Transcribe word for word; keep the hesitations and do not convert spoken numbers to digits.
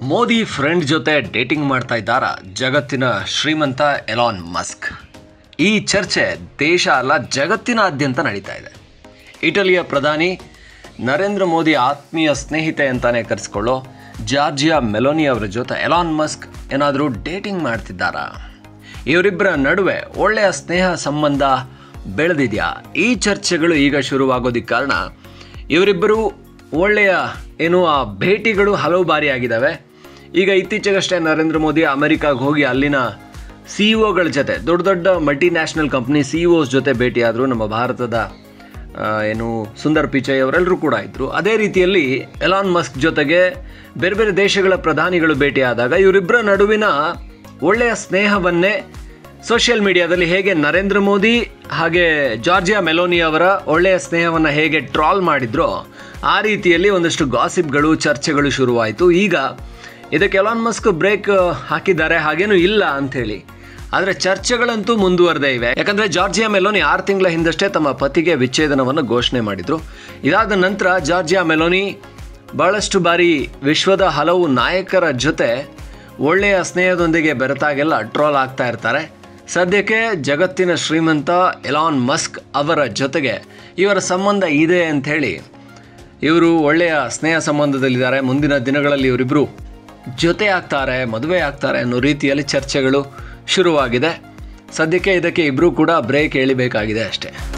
Modi friend ಜೊತೆ dating ಮಾಡ್ತಾ ಇದ್ದಾರಾ ಜಗತ್ತಿನ ಶ್ರೀಮಂತ ಎಲಾನ್ ಮಸ್ಕ್. ಈ ಚರ್ಚೆ ದೇಶ ಅಲ್ಲ ಜಗತ್ತಿನಾದ್ಯಂತ ನಡೀತಾ ಇದೆ. ಇಟಲಿಯ ಪ್ರಧಾನಿ ನರೇಂದ್ರ ಮೋದಿ ಆತ್ಮೀಯ ಸ್ನೇಹಿತೆ ಅಂತಾನೆ ಕರೆಸಿಕೊಳ್ಳೋ ಜಾರ್ಜಿಯಾ ಮೆಲೋನಿ ಅವರ ಜೊತೆ ಎಲಾನ್ ಮಸ್ಕ್ ಏನಾದರೂ ಡೇಟಿಂಗ್ ಮಾಡ್ತಿದ್ದಾರಾ? ಇವರಿಬ್ಬರ ನಡುವೆ ಒಳ್ಳೆಯ ಸ್ನೇಹ ಸಂಬಂಧ ಬೆಳೆದಿದೆಯಾ? ಈ ಚರ್ಚೆಗಳು ಈಗ ಶುರುವಾಗೋದಕ್ಕೆ ಕಾರಣ ಇವರಿಬ್ಬರು ಒಳ್ಳೆಯ ಏನು ಆ ಭೇಟಿಗಳು ಹಲವು ಬಾರಿ ಆಗಿದ್ದಾವೆ. ಈಗ ಇತ್ತೀಚೆಗಷ್ಟೇ ನರೇಂದ್ರ ಮೋದಿ ಅಮೆರಿಕಾಗೆ ಹೋಗಿ ಅಲ್ಲಿನ ಸಿ ಇ ಒಗಳ ಜೊತೆ ದೊಡ್ಡ ದೊಡ್ಡ multi national company CEOs ಜೊತೆ ಭೇಟಿಯಾದರು. ನಮ್ಮ ಭಾರತದ ಏನು ಸುಂದರ್ ಪಿಚೈ ಅವರೆಲ್ಲರೂ ಕೂಡ ಇದ್ದರು. ಅದೇ ರೀತಿಯಲ್ಲಿ ಎಲಾನ್ ಮಸ್ಕ್ ಜೊತೆಗೆ ಬೇರೆ ಬೇರೆ ದೇಶಗಳ ಪ್ರಧಾನಿಗಳು ಭೇಟಿಯಾದಾಗ ಇವರಿಬ್ಬರ ನಡುವಿನ ಒಳ್ಳೆಯ ಸ್ನೇಹವನ್ನೇ ಸೋಷಿಯಲ್ ಮೀಡಿಯಾದಲ್ಲಿ ಹೇಗೆ ನರೇಂದ್ರ ಮೋದಿ ಹಾಗೆ ಜಾರ್ಜಿಯಾ ಮೆಲೋನಿ ಅವರ ಒಳ್ಳೆಯ ಸ್ನೇಹವನ್ನು ಹೇಗೆ ಟ್ರಾಲ್ ಮಾಡಿದ್ರೋ ಆ ರೀತಿಯಲ್ಲಿ ಒಂದಷ್ಟು ಗಾಸಿಪ್ಗಳು ಚರ್ಚೆಗಳು ಶುರುವಾಯಿತು. ಈಗ ಇದಕ್ಕೆ ಎಲಾನ್ ಮಸ್ಕ್ ಬ್ರೇಕ್ ಹಾಕಿದ್ದಾರೆ, ಹಾಗೇನೂ ಇಲ್ಲ ಅಂಥೇಳಿ. ಆದರೆ ಚರ್ಚೆಗಳಂತೂ ಮುಂದುವರೆದೇ ಇವೆ. ಯಾಕಂದರೆ ಜಾರ್ಜಿಯಾ ಮೆಲೋನಿ ಆರು ತಿಂಗಳ ಹಿಂದಷ್ಟೇ ತಮ್ಮ ಪತಿಗೆ ವಿಚ್ಛೇದನವನ್ನು ಘೋಷಣೆ ಮಾಡಿದರು. ಇದಾದ ನಂತರ ಜಾರ್ಜಿಯಾ ಮೆಲೋನಿ ಭಾಳಷ್ಟು ಬಾರಿ ವಿಶ್ವದ ಹಲವು ನಾಯಕರ ಜೊತೆ ಒಳ್ಳೆಯ ಸ್ನೇಹದೊಂದಿಗೆ ಬೆರೆತಾಗೆಲ್ಲ ಟ್ರೋಲ್ ಆಗ್ತಾ ಇರ್ತಾರೆ. ಸದ್ಯಕ್ಕೆ ಜಗತ್ತಿನ ಶ್ರೀಮಂತ ಎಲಾನ್ ಮಸ್ಕ್ ಅವರ ಜೊತೆಗೆ ಇವರ ಸಂಬಂಧ ಇದೆ ಅಂಥೇಳಿ ಇವರು ಒಳ್ಳೆಯ ಸ್ನೇಹ ಸಂಬಂಧದಲ್ಲಿದ್ದಾರೆ. ಮುಂದಿನ ದಿನಗಳಲ್ಲಿ ಇವರಿಬ್ಬರು ಜೊತೆ ಆಗ್ತಾರೆ, ಮದುವೆ ಆಗ್ತಾರೆ ಅನ್ನೋ ರೀತಿಯಲ್ಲಿ ಚರ್ಚೆಗಳು ಶುರುವಾಗಿದೆ. ಸದ್ಯಕ್ಕೆ ಇದಕ್ಕೆ ಇಬ್ಬರೂ ಕೂಡ ಬ್ರೇಕ್ ಎಳಿಬೇಕಾಗಿದೆ ಅಷ್ಟೇ.